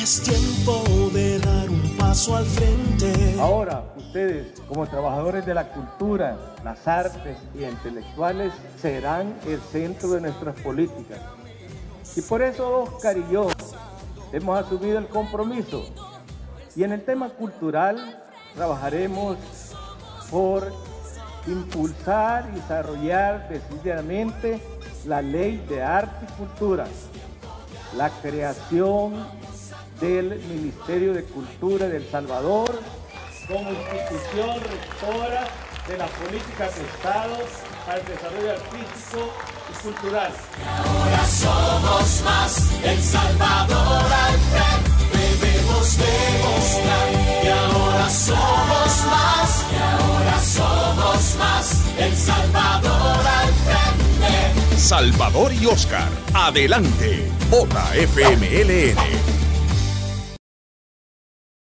Es tiempo de dar un paso al frente. Ahora, ustedes, como trabajadores de la cultura, las artes y intelectuales, serán el centro de nuestras políticas. Y por eso Óscar y yo hemos asumido el compromiso. Y en el tema cultural trabajaremos por impulsar y desarrollar decididamente la Ley de Arte y Cultura, la creación del Ministerio de Cultura de El Salvador como institución rectora de las políticas de Estado para el desarrollo artístico y cultural. Ahora somos más, El Salvador al frente, debemos demostrar que ahora somos más, El Salvador al frente. Salvador y Óscar, adelante, vota FMLN.